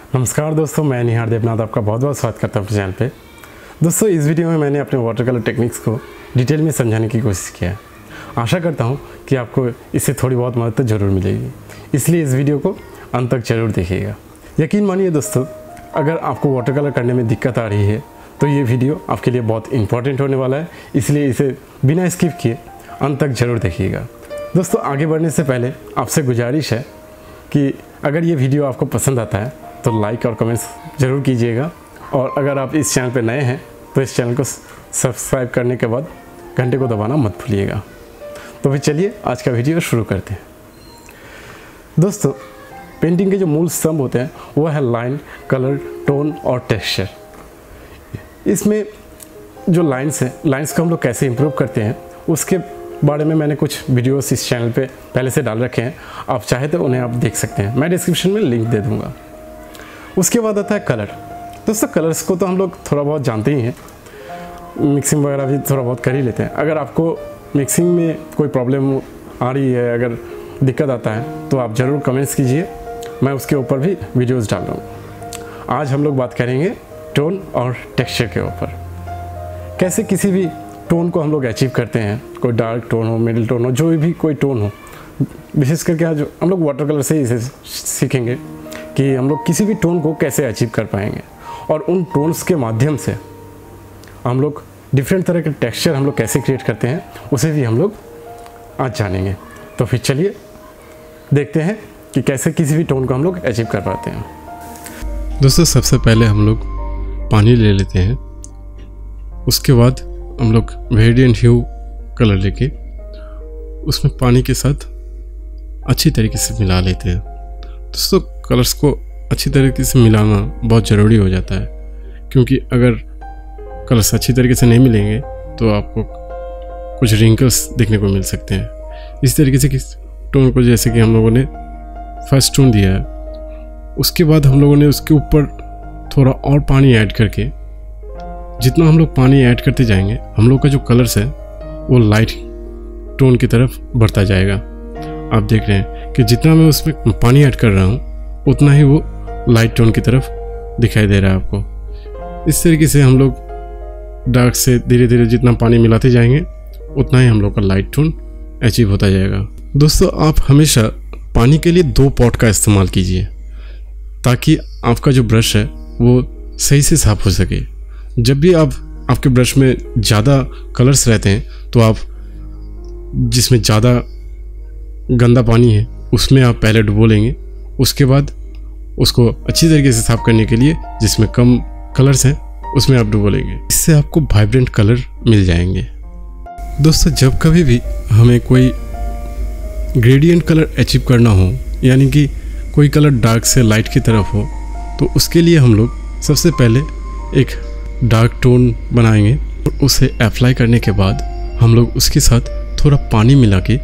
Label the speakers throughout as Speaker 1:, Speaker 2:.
Speaker 1: नमस्कार दोस्तों, मैं निहार देवनाथ आपका बहुत बहुत स्वागत करता हूँ अपने चैनल पे। दोस्तों, इस वीडियो में मैंने अपने वाटर कलर टेक्निक्स को डिटेल में समझाने की कोशिश किया है। आशा करता हूँ कि आपको इससे थोड़ी बहुत मदद तो ज़रूर मिलेगी, इसलिए इस वीडियो को अंत तक ज़रूर देखिएगा। यकीन मानिए दोस्तों, अगर आपको वाटर कलर करने में दिक्कत आ रही है तो ये वीडियो आपके लिए बहुत इंपॉर्टेंट होने वाला है, इसलिए इसे बिना स्किप किए अंत तक ज़रूर देखिएगा। दोस्तों, आगे बढ़ने से पहले आपसे गुजारिश है कि अगर ये वीडियो आपको पसंद आता है तो लाइक और कमेंट्स ज़रूर कीजिएगा, और अगर आप इस चैनल पर नए हैं तो इस चैनल को सब्सक्राइब करने के बाद घंटे को दबाना मत भूलिएगा। तो फिर चलिए आज का वीडियो शुरू करते हैं। दोस्तों, पेंटिंग के जो मूल स्तंभ होते हैं वो है लाइन, कलर, टोन और टेक्सचर। इसमें जो लाइन्स हैं, लाइन्स को हम लोग कैसे इम्प्रूव करते हैं उसके बारे में मैंने कुछ वीडियोस इस चैनल पे पहले से डाल रखे हैं। आप चाहे तो उन्हें आप देख सकते हैं, मैं डिस्क्रिप्शन में लिंक दे दूँगा। उसके बाद आता है कलर। दोस्तों, कलर्स को तो हम लोग थोड़ा बहुत जानते ही हैं, मिक्सिंग वगैरह भी थोड़ा बहुत कर ही लेते हैं। अगर आपको मिक्सिंग में कोई प्रॉब्लम आ रही है, अगर दिक्कत आता है तो आप ज़रूर कमेंट्स कीजिए, मैं उसके ऊपर भी वीडियोस डाल रहा हूँ। आज हम लोग बात करेंगे टोन और टेक्सचर के ऊपर। कैसे किसी भी टोन को हम लोग अचीव करते हैं, कोई डार्क टोन हो, मिडिल टोन हो, जो भी कोई टोन हो। विशेष करके आज हम लोग वाटर कलर से ही इसे सीखेंगे कि हम लोग किसी भी टोन को कैसे अचीव कर पाएंगे, और उन टोन्स के माध्यम से हम लोग डिफरेंट तरह के टेक्सचर हम लोग कैसे क्रिएट करते हैं उसे भी हम लोग आज जानेंगे। तो फिर चलिए देखते हैं कि कैसे किसी भी टोन को हम लोग अचीव कर पाते हैं।
Speaker 2: दोस्तों, सबसे पहले हम लोग पानी ले लेते हैं, उसके बाद हम लोग वेरिएंट ह्यू कलर लेके उसमें पानी के साथ अच्छी तरीके से मिला लेते हैं। दोस्तों, कलर्स को अच्छी तरीके से मिलाना बहुत ज़रूरी हो जाता है, क्योंकि अगर कलर्स अच्छी तरीके से नहीं मिलेंगे तो आपको कुछ रिंकल्स देखने को मिल सकते हैं। इस तरीके से किस टोन को, जैसे कि हम लोगों ने फर्स्ट टोन दिया है, उसके बाद हम लोगों ने उसके ऊपर थोड़ा और पानी ऐड करके, जितना हम लोग पानी ऐड करते जाएंगे हम लोग का जो कलर्स है वो लाइट टोन की तरफ बढ़ता जाएगा। आप देख रहे हैं कि जितना मैं उसमें पानी ऐड कर रहा हूँ उतना ही वो लाइट टोन की तरफ दिखाई दे रहा है आपको। इस तरीके से हम लोग डार्क से धीरे धीरे जितना पानी मिलाते जाएंगे उतना ही हम लोग का लाइट टोन अचीव होता जाएगा। दोस्तों, आप हमेशा पानी के लिए 2 पॉट का इस्तेमाल कीजिए, ताकि आपका जो ब्रश है वो सही से साफ हो सके। जब भी आपके ब्रश में ज़्यादा कलर्स रहते हैं तो आप जिसमें ज़्यादा गंदा पानी है उसमें आप पहले डुबो लेंगे, उसके बाद उसको अच्छी तरीके से साफ करने के लिए जिसमें कम कलर्स हैं उसमें आप डुबो लेंगे। इससे आपको वाइब्रेंट कलर मिल जाएंगे। दोस्तों, जब कभी भी हमें कोई ग्रेडियंट कलर अचीव करना हो, यानी कि कोई कलर डार्क से लाइट की तरफ हो, तो उसके लिए हम लोग सबसे पहले एक डार्क टोन बनाएंगे, और उसे अप्लाई करने के बाद हम लोग उसके साथ थोड़ा पानी मिला के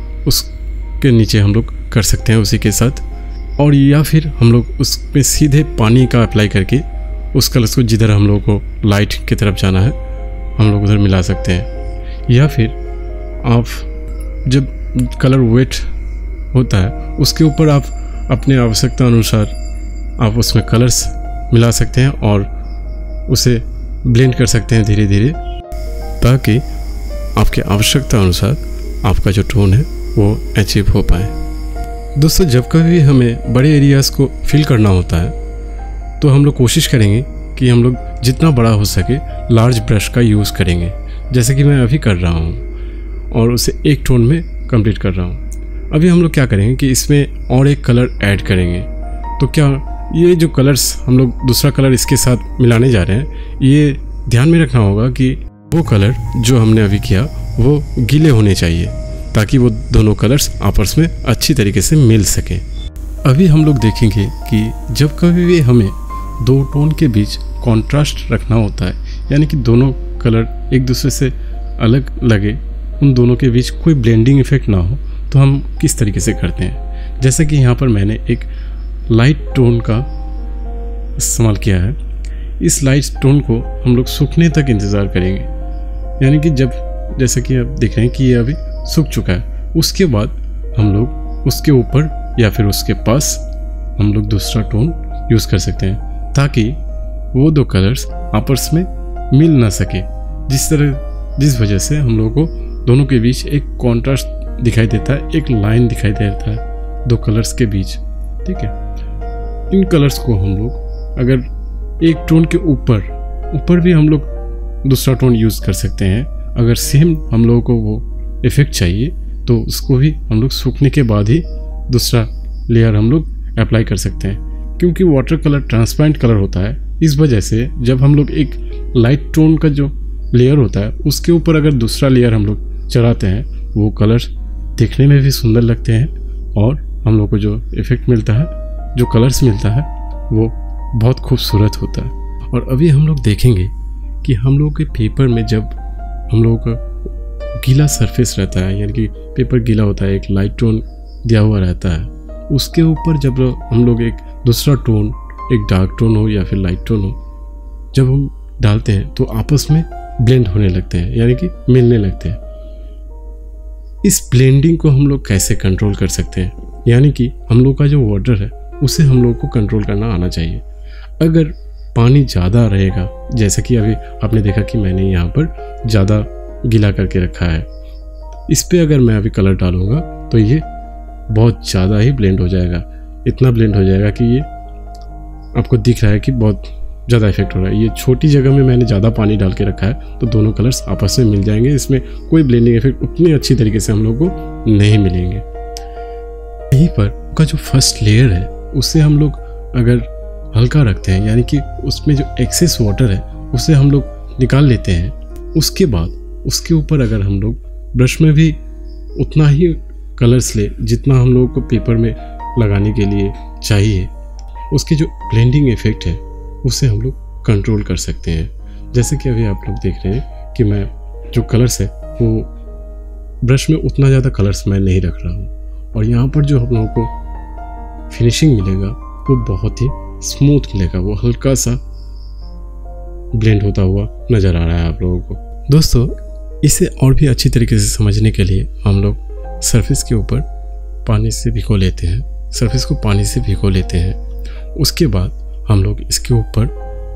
Speaker 2: उसके नीचे हम लोग कर सकते हैं उसी के साथ, और या फिर हम लोग उसमें सीधे पानी का अप्लाई करके उस कलर को जिधर हम लोग को लाइट की तरफ जाना है हम लोग उधर मिला सकते हैं। या फिर आप जब कलर वेट होता है उसके ऊपर आप अपने आवश्यकता अनुसार आप उसमें कलर्स मिला सकते हैं और उसे ब्लेंड कर सकते हैं धीरे धीरे, ताकि आपके आवश्यकता अनुसार आपका जो टोन है वो अचीव हो पाए। दोस्तों, जब कभी भी हमें बड़े एरियाज़ को फिल करना होता है तो हम लोग कोशिश करेंगे कि हम लोग जितना बड़ा हो सके लार्ज ब्रश का यूज़ करेंगे, जैसे कि मैं अभी कर रहा हूँ, और उसे एक टोन में कंप्लीट कर रहा हूँ। अभी हम लोग क्या करेंगे कि इसमें और एक कलर ऐड करेंगे। तो क्या ये जो कलर्स हम लोग दूसरा कलर इसके साथ मिलाने जा रहे हैं, ये ध्यान में रखना होगा कि वो कलर जो हमने अभी किया वो गीले होने चाहिए, ताकि वो दोनों कलर्स आपस में अच्छी तरीके से मिल सकें। अभी हम लोग देखेंगे कि जब कभी भी हमें 2 टोन के बीच कॉन्ट्रास्ट रखना होता है, यानी कि दोनों कलर एक दूसरे से अलग लगे, उन दोनों के बीच कोई ब्लेंडिंग इफेक्ट ना हो, तो हम किस तरीके से करते हैं। जैसे कि यहाँ पर मैंने एक लाइट टोन का इस्तेमाल किया है। इस लाइट टोन को हम लोग सूखने तक इंतज़ार करेंगे, यानी कि जैसे कि आप देख रहे हैं कि ये अभी सूख चुका है। उसके बाद हम लोग उसके ऊपर या फिर उसके पास हम लोग दूसरा टोन यूज़ कर सकते हैं ताकि वो दो कलर्स आपस में मिल ना सके, जिस वजह से हम लोगों को दोनों के बीच एक कॉन्ट्रास्ट दिखाई देता है, एक लाइन दिखाई देता है दो कलर्स के बीच। ठीक है, इन कलर्स को हम लोग अगर एक टोन के ऊपर भी हम लोग दूसरा टोन यूज़ कर सकते हैं। अगर सेम हम लोगों को वो इफ़ेक्ट चाहिए तो उसको भी हम लोग सूखने के बाद ही दूसरा लेयर हम लोग अप्लाई कर सकते हैं, क्योंकि वाटर कलर ट्रांसपेरेंट कलर होता है। इस वजह से जब हम लोग एक लाइट टोन का जो लेयर होता है उसके ऊपर अगर दूसरा लेयर हम लोग चढ़ाते हैं, वो कलर देखने में भी सुंदर लगते हैं और हम लोग को जो इफ़ेक्ट मिलता है, जो कलर्स मिलता है, वो बहुत खूबसूरत होता है। और अभी हम लोग देखेंगे कि हम लोग के पेपर में जब हम लोगों का गीला सरफेस रहता है, यानी कि पेपर गीला होता है, एक लाइट टोन दिया हुआ रहता है, उसके ऊपर जब हम लोग एक दूसरा टोन, एक डार्क टोन हो या फिर लाइट टोन हो, जब हम डालते हैं तो आपस में ब्लेंड होने लगते हैं, यानी कि मिलने लगते हैं। इस ब्लेंडिंग को हम लोग कैसे कंट्रोल कर सकते हैं, यानी कि हम लोग का जो वाटर है उसे हम लोग को कंट्रोल करना आना चाहिए। अगर पानी ज़्यादा रहेगा, जैसे कि अभी आपने देखा कि मैंने यहाँ पर ज़्यादा गीला करके रखा है, इस पे अगर मैं अभी कलर डालूँगा तो ये बहुत ज़्यादा ही ब्लेंड हो जाएगा। इतना ब्लेंड हो जाएगा कि ये आपको दिख रहा है कि बहुत ज़्यादा इफेक्ट हो रहा है। ये छोटी जगह में मैंने ज़्यादा पानी डाल के रखा है तो दोनों कलर्स आपस में मिल जाएंगे। इसमें कोई ब्लेंडिंग इफेक्ट उतनी अच्छी तरीके से हम लोग को नहीं मिलेंगे। यहीं पर का जो फर्स्ट लेयर है उसे हम लोग अगर हल्का रखते हैं, यानी कि उसमें जो एक्सेस वाटर है उसे हम लोग निकाल लेते हैं, उसके बाद उसके ऊपर अगर हम लोग ब्रश में भी उतना ही कलर्स ले जितना हम लोगों को पेपर में लगाने के लिए चाहिए, उसके जो ब्लेंडिंग इफेक्ट है उसे हम लोग कंट्रोल कर सकते हैं। जैसे कि अभी आप लोग देख रहे हैं कि मैं जो कलर्स है वो ब्रश में उतना ज़्यादा कलर्स मैं नहीं रख रहा हूँ, और यहाँ पर जो हम लोगों को फिनिशिंग मिलेगा वो बहुत ही स्मूथ मिलेगा, वो हल्का सा ब्लेंड होता हुआ नज़र आ रहा है आप लोगों को। दोस्तों, इसे और भी अच्छी तरीके से समझने के लिए हम लोग सरफेस के ऊपर पानी से भिगो लेते हैं, सरफेस को पानी से भिगो लेते हैं। उसके बाद हम लोग इसके ऊपर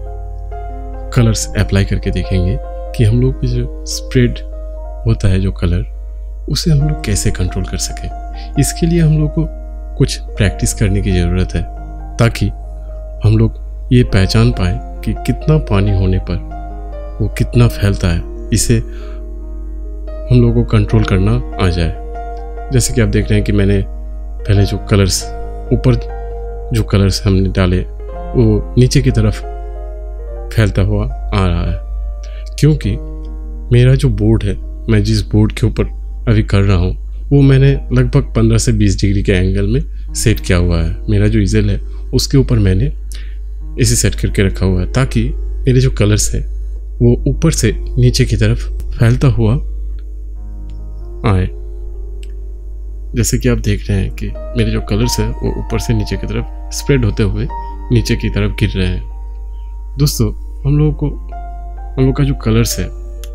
Speaker 2: कलर्स अप्लाई करके देखेंगे कि हम लोग जो स्प्रेड होता है जो कलर, उसे हम लोग कैसे कंट्रोल कर सकें। इसके लिए हम लोग को कुछ प्रैक्टिस करने की ज़रूरत है, ताकि हम लोग ये पहचान पाएँ कि कितना पानी होने पर वो कितना फैलता है, इसे हम लोग को कंट्रोल करना आ जाए। जैसे कि आप देख रहे हैं कि मैंने पहले जो कलर्स ऊपर जो कलर्स हमने डाले वो नीचे की तरफ फैलता हुआ आ रहा है, क्योंकि मेरा जो बोर्ड है, मैं जिस बोर्ड के ऊपर अभी कर रहा हूँ वो मैंने लगभग 15 से 20 डिग्री के एंगल में सेट किया हुआ है। मेरा जो इज़ेल है उसके ऊपर मैंने इसे सेट करके रखा हुआ है, ताकि मेरे जो कलर्स है वो ऊपर से नीचे की तरफ फैलता हुआ आए। जैसे कि आप देख रहे हैं कि मेरे जो कलर्स है वो ऊपर से नीचे की तरफ स्प्रेड होते हुए नीचे की तरफ गिर रहे हैं। दोस्तों, हम लोग का जो कलर्स है,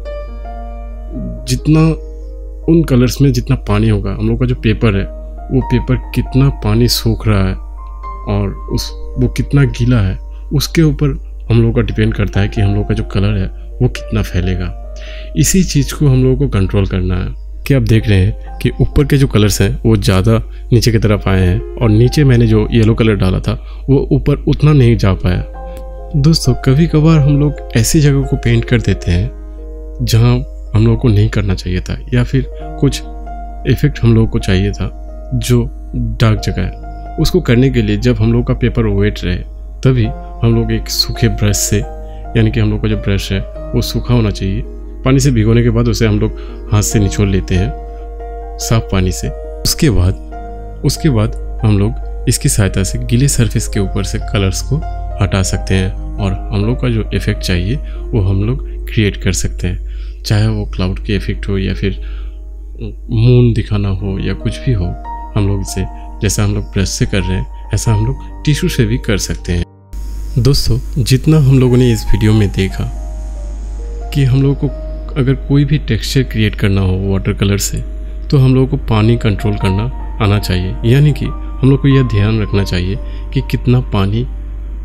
Speaker 2: जितना उन कलर्स में जितना पानी होगा, हम लोग का जो पेपर है वो पेपर कितना पानी सोख रहा है और वो कितना गीला है, उसके ऊपर हम लोग का डिपेंड करता है कि हम लोग का जो कलर है वो कितना फैलेगा। इसी चीज़ को हम लोगों को कंट्रोल करना है। कि आप देख रहे हैं कि ऊपर के जो कलर्स हैं वो ज़्यादा नीचे की तरफ आए हैं, और नीचे मैंने जो येलो कलर डाला था वो ऊपर उतना नहीं जा पाया। दोस्तों, कभी कभार हम लोग ऐसी जगह को पेंट कर देते हैं जहाँ हम लोग को नहीं करना चाहिए था, या फिर कुछ इफेक्ट हम लोग को चाहिए था जो डार्क जगह है। उसको करने के लिए जब हम लोग का पेपर वेट रहे तभी हम लोग एक सूखे ब्रश से, यानी कि हम लोग का जो ब्रश है वो सूखा होना चाहिए, पानी से भिगोने के बाद उसे हम लोग हाथ से निचोड़ लेते हैं साफ पानी से। उसके बाद हम लोग इसकी सहायता से गीले सरफेस के ऊपर से कलर्स को हटा सकते हैं, और हम लोग का जो इफ़ेक्ट चाहिए वो हम लोग क्रिएट कर सकते हैं। चाहे वो क्लाउड के इफ़ेक्ट हो या फिर मून दिखाना हो या कुछ भी हो, हम लोग इसे जैसा हम लोग ब्रश से कर रहे हैं ऐसा हम लोग टिश्यू से भी कर सकते हैं। दोस्तों, जितना हम लोगों ने इस वीडियो में देखा कि हम लोग को अगर कोई भी टेक्सचर क्रिएट करना हो वाटर कलर से, तो हम लोग को पानी कंट्रोल करना आना चाहिए, यानी कि हम लोग को यह ध्यान रखना चाहिए कि कितना पानी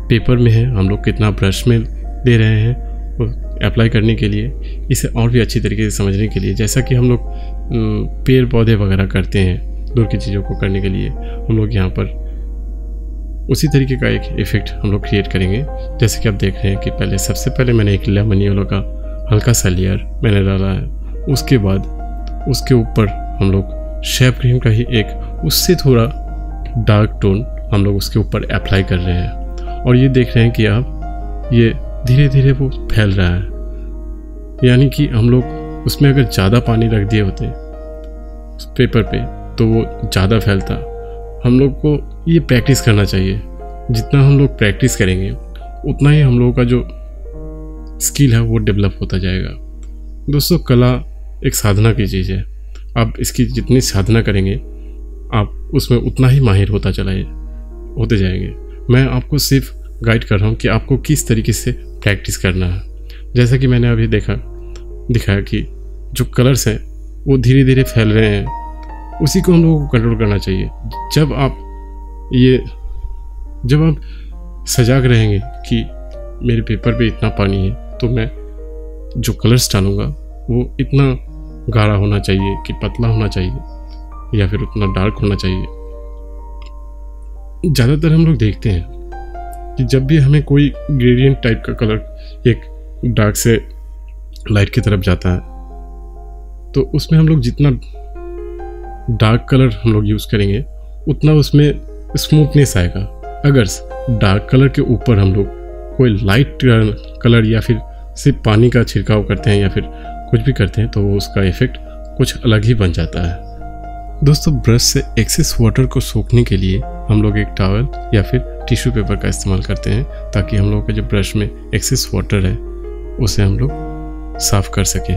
Speaker 2: पेपर में है, हम लोग कितना ब्रश में दे रहे हैं अप्लाई करने के लिए, इसे और भी अच्छी तरीके से समझने के लिए, जैसा कि हम लोग पेड़ पौधे वगैरह करते हैं दूर की चीज़ों को करने के लिए, हम लोग यहाँ पर उसी तरीके का एक इफ़ेक्ट हम लोग क्रिएट करेंगे। जैसे कि आप देख रहे हैं कि सबसे पहले मैंने एक लेमन येलो का हल्का सा लेयर मैंने डाला है, उसके बाद उसके ऊपर हम लोग शेप क्रीम का ही एक उससे थोड़ा डार्क टोन हम लोग उसके ऊपर अप्लाई कर रहे हैं। और ये देख रहे हैं कि आप ये धीरे धीरे वो फैल रहा है, यानी कि हम लोग उसमें अगर ज़्यादा पानी रख दिए होते उस पेपर पे तो वो ज़्यादा फैलता। हम लोग को ये प्रैक्टिस करना चाहिए, जितना हम लोग प्रैक्टिस करेंगे उतना ही हम लोगों का जो स्किल है वो डेवलप होता जाएगा। दोस्तों, कला एक साधना की चीज़ है, आप इसकी जितनी साधना करेंगे आप उसमें उतना ही माहिर होते जाएंगे। मैं आपको सिर्फ गाइड कर रहा हूँ कि आपको किस तरीके से प्रैक्टिस करना है। जैसा कि मैंने अभी दिखाया कि जो कलर्स हैं वो धीरे धीरे फैल रहे हैं, उसी को हम लोगों को कंट्रोल करना चाहिए। जब आप सजाग रहेंगे कि मेरे पेपर पे इतना पानी है तो मैं जो कलर्स डालूँगा वो इतना गाढ़ा होना चाहिए कि पतला होना चाहिए या फिर उतना डार्क होना चाहिए। ज़्यादातर हम लोग देखते हैं कि जब भी हमें कोई ग्रेडियंट टाइप का कलर एक डार्क से लाइट की तरफ जाता है तो उसमें हम लोग जितना डार्क कलर हम लोग यूज़ करेंगे उतना उसमें स्मूथनेस आएगा। अगर डार्क कलर के ऊपर हम लोग कोई लाइट कलर या फिर सिर्फ पानी का छिड़काव करते हैं या फिर कुछ भी करते हैं तो उसका इफ़ेक्ट कुछ अलग ही बन जाता है। दोस्तों, ब्रश से एक्सेस वाटर को सोखने के लिए हम लोग एक टॉवल या फिर टिश्यू पेपर का इस्तेमाल करते हैं ताकि हम लोग के जो ब्रश में एक्सेस वाटर है उसे हम लोग साफ कर सकें।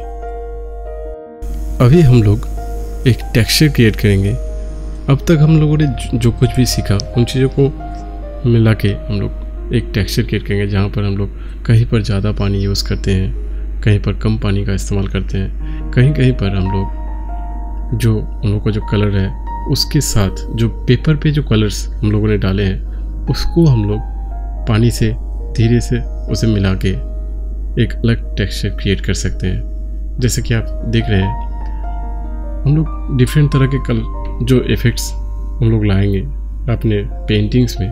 Speaker 2: अभी हम लोग एक टेक्सचर क्रिएट करेंगे। अब तक हम लोगों ने जो कुछ भी सीखा उन चीज़ों को मिला के हम लोग एक टेक्सचर क्रिएट करेंगे, जहाँ पर हम लोग कहीं पर ज़्यादा पानी यूज़ करते हैं, कहीं पर कम पानी का इस्तेमाल करते हैं, कहीं पर हम लोग हम लोग का जो कलर है उसके साथ जो पेपर पे जो कलर्स हम लोगों ने डाले हैं उसको हम लोग पानी से धीरे से उसे मिला के एक अलग टेक्सचर क्रिएट कर सकते हैं। जैसे कि आप देख रहे हैं हम लोग डिफरेंट तरह के जो इफ़ेक्ट्स हम लोग लाएंगे अपने पेंटिंग्स में,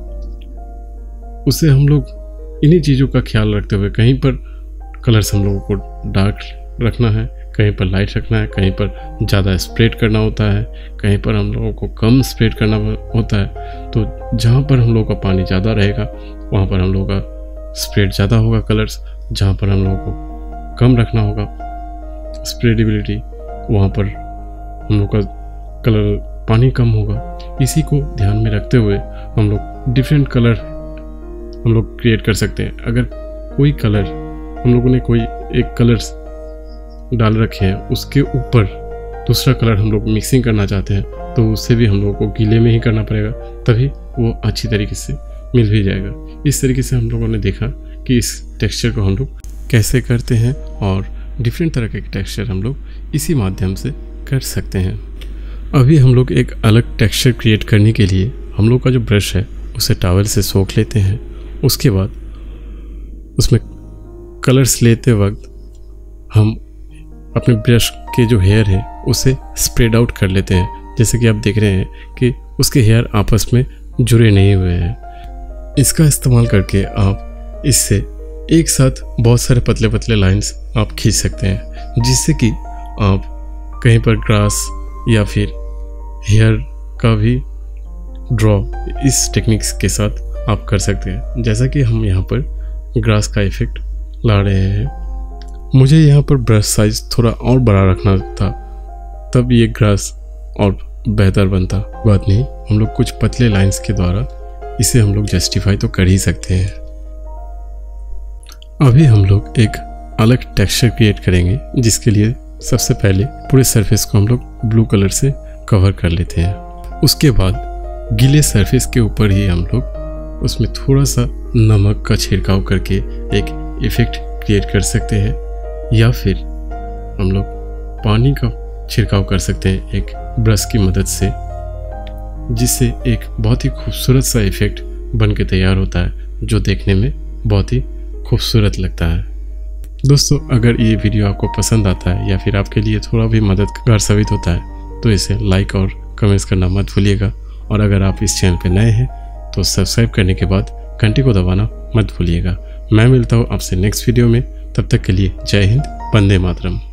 Speaker 2: उससे हम लोग इन्हीं चीज़ों का ख्याल रखते हुए कहीं पर कलर्स हम लोगों को डार्क रखना है, कहीं पर लाइट रखना है, कहीं पर ज़्यादा स्प्रेड करना होता है, कहीं पर हम लोगों को कम स्प्रेड करना होता है। तो जहाँ पर हम लोगों का पानी ज़्यादा रहेगा वहाँ पर हम लोगों का स्प्रेड ज़्यादा होगा कलर्स, जहाँ पर हम लोगों को कम रखना होगा स्प्रेडेबिलिटी वहाँ पर हम लोग का कलर पानी कम होगा। इसी को ध्यान में रखते हुए हम लोग डिफरेंट कलर हम लोग क्रिएट कर सकते हैं। अगर कोई कलर हम लोगों ने कोई एक कलर्स डाल रखे हैं उसके ऊपर दूसरा कलर हम लोग मिक्सिंग करना चाहते हैं तो उससे भी हम लोगों को गीले में ही करना पड़ेगा, तभी वो अच्छी तरीके से मिल भी जाएगा। इस तरीके से हम लोगों ने देखा कि इस टेक्सचर को हम लोग कैसे करते हैं और डिफरेंट तरह के टेक्सचर हम लोग इसी माध्यम से कर सकते हैं। अभी हम लोग एक अलग टेक्सचर क्रिएट करने के लिए हम लोग का जो ब्रश है उसे टॉवल से सोख लेते हैं। उसके बाद उसमें कलर्स लेते वक्त हम अपने ब्रश के जो हेयर है उसे स्प्रेड आउट कर लेते हैं। जैसे कि आप देख रहे हैं कि उसके हेयर आपस में जुड़े नहीं हुए हैं। इसका इस्तेमाल करके आप इससे एक साथ बहुत सारे पतले पतले लाइंस आप खींच सकते हैं, जिससे कि आप कहीं पर ग्रास या फिर हेयर का भी ड्रॉ इस टेक्निक्स के साथ आप कर सकते हैं। जैसा कि हम यहाँ पर ग्रास का इफ़ेक्ट ला रहे हैं। मुझे यहाँ पर ब्रश साइज थोड़ा और बड़ा रखना था, तब ये ग्रास और बेहतर बनता। बात नहीं, हम लोग कुछ पतले लाइंस के द्वारा इसे हम लोग जस्टिफाई तो कर ही सकते हैं। अभी हम लोग एक अलग टेक्सचर क्रिएट करेंगे, जिसके लिए सबसे पहले पूरे सरफेस को हम लोग ब्लू कलर से कवर कर लेते हैं। उसके बाद गीले सरफेस के ऊपर ही हम लोग उसमें थोड़ा सा नमक का छिड़काव करके एक इफ़ेक्ट क्रिएट कर सकते हैं, या फिर हम लोग पानी का छिड़काव कर सकते हैं एक ब्रश की मदद से, जिससे एक बहुत ही खूबसूरत सा इफ़ेक्ट बन के तैयार होता है। जो देखने में बहुत ही खूबसूरत लगता है। दोस्तों, अगर ये वीडियो आपको पसंद आता है या फिर आपके लिए थोड़ा भी मददगार साबित होता है तो इसे लाइक और कमेंट्स करना मत भूलिएगा। और अगर आप इस चैनल पर नए हैं तो सब्सक्राइब करने के बाद घंटी को दबाना मत भूलिएगा। मैं मिलता हूँ आपसे नेक्स्ट वीडियो में। तब तक के लिए जय हिंद, वंदे मातरम।